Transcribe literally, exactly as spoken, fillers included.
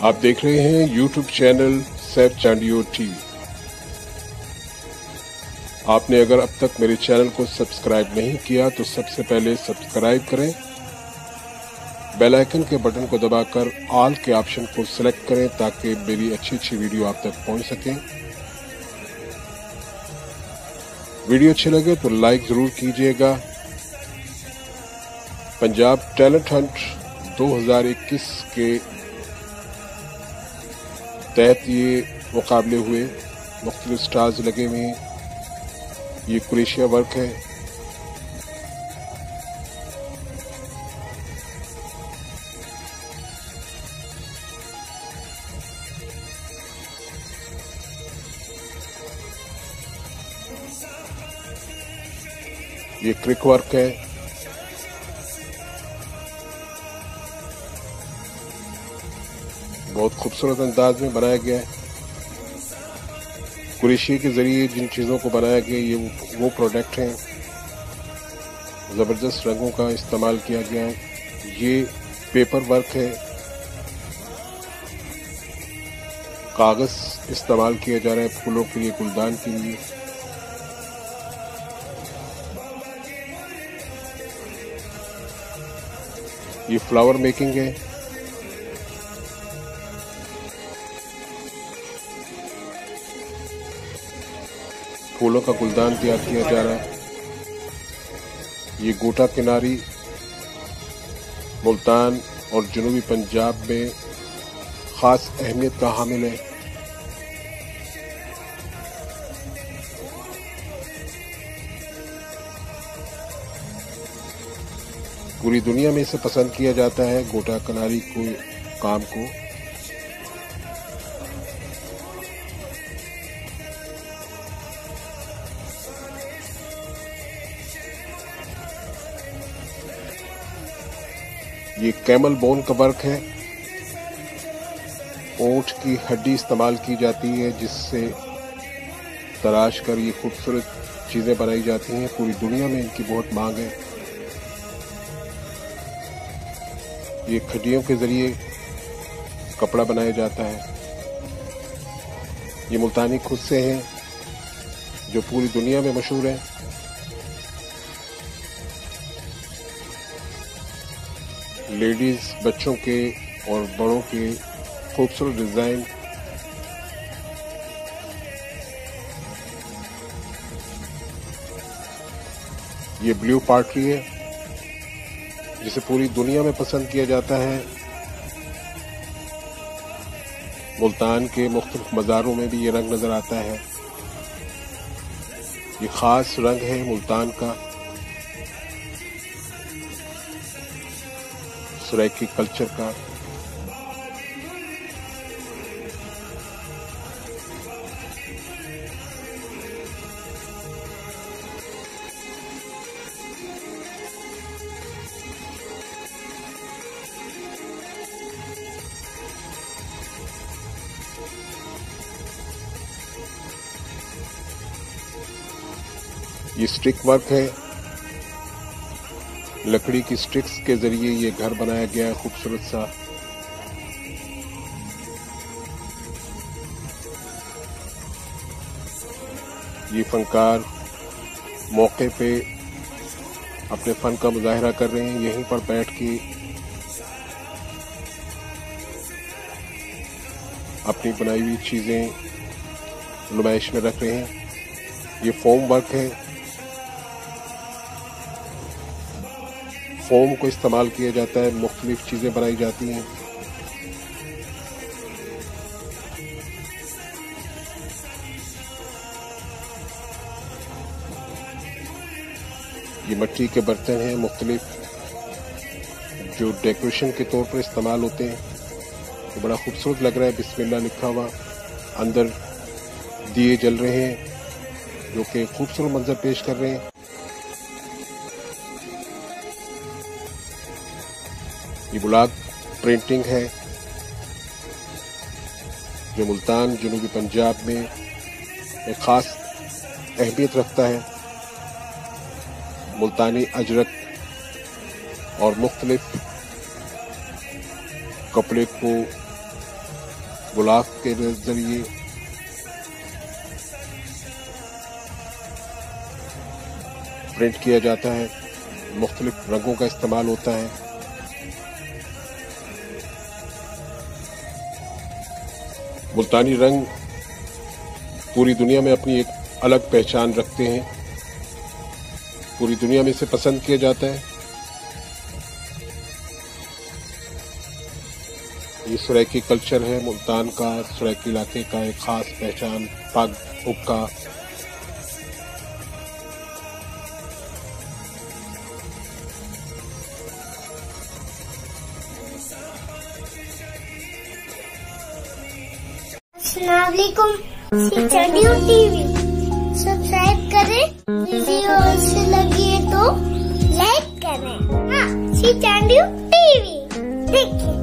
आप देख रहे हैं YouTube channel Saif Chandio TV. आपने अगर अब तक मेरे चैनल को सब्सक्राइब नहीं किया तो सबसे पहले सब्सक्राइब करें, बेल आइकन के बटन को दबाकर ऑल के ऑप्शन को सिलेक्ट करें ताकि मेरी अच्छी अच्छी वीडियो आप तक पहुंच सके। वीडियो अच्छे लगे तो लाइक जरूर कीजिएगा। पंजाब टैलेंट हंट दो हज़ार इक्कीस के तहत ये मुकाबले हुए, मुख्तलिफ स्टार्स लगे हुए हैं। ये क्रोएशिया वर्क है। ये क्रिक वर्क है। बहुत खूबसूरत अंदाज में बनाया गया है। क्रोएशिया के जरिए जिन चीज़ों को बनाया गया ये वो प्रोडक्ट हैं। ज़बरदस्त रंगों का इस्तेमाल किया गया है। ये पेपर वर्क है। कागज़ इस्तेमाल किया जा रहा है फूलों के लिए, गुलदान के लिए। ये फ्लावर मेकिंग है। फूलों का गुलदान तैयार किया जा रहा है। ये गोटा किनारी मुल्तान और जनूबी पंजाब में खास अहमियत का हामिल है। पूरी दुनिया में इसे पसंद किया जाता है, गोटा किनारी को काम को। ये कैमल बोन का वर्क है। ऊंट की हड्डी इस्तेमाल की जाती है जिससे तराश कर ये खूबसूरत चीजें बनाई जाती हैं। पूरी दुनिया में इनकी बहुत मांग है। ये खड्डियों के जरिए कपड़ा बनाया जाता है। ये मुल्तानी खुद से हैं जो पूरी दुनिया में मशहूर है। लेडीज, बच्चों के और बड़ों के खूबसूरत डिजाइन। ये ब्लू पार्टरी है जिसे पूरी दुनिया में पसंद किया जाता है। मुल्तान के मुख्तलिफ मज़ारों में भी ये रंग नजर आता है। ये खास रंग है मुल्तान का, सराइकी कल्चर का। ये स्टिक वर्क है। लकड़ी की स्टिक्स के जरिए ये घर बनाया गया है खूबसूरत सा। ये फनकार मौके पे अपने फन का मुजाहिरा कर रहे हैं। यहीं पर बैठ के अपनी बनाई हुई चीजें नुमाइश में रख रहे हैं। ये फोम वर्क है। फोम को इस्तेमाल किया जाता है, मुख्तलिफ चीजें बनाई जाती हैं। ये मिट्टी के बर्तन हैं मुख्तलिफ जो डेकोरेशन के तौर पर इस्तेमाल होते हैं। तो बड़ा खूबसूरत लग रहा है। बिस्मिल्लाह लिखा हुआ, अंदर दिए जल रहे हैं जो कि खूबसूरत मंजर पेश कर रहे हैं। ये ब्लॉक प्रिंटिंग है जो मुल्तान जनूबी पंजाब में एक खास अहमियत रखता है। मुल्तानी अजरक और मुख्तलिफ कपड़े को गुलाब के जरिए प्रिंट किया जाता है। मुख्तलिफ रंगों का इस्तेमाल होता है। मुल्तानी रंग पूरी दुनिया में अपनी एक अलग पहचान रखते हैं। पूरी दुनिया में इसे पसंद किया जाता है। ये सराइकी कल्चर है मुल्तान का, सराइकी इलाके का एक खास पहचान, पग, हुक्का। अस्सलामुअलैकुम, सी चांडियो टीवी सब्सक्राइब करें, वीडियो अच्छी लगी है तो लाइक करें। हाँ, सी चांडियो टीवी देखिए।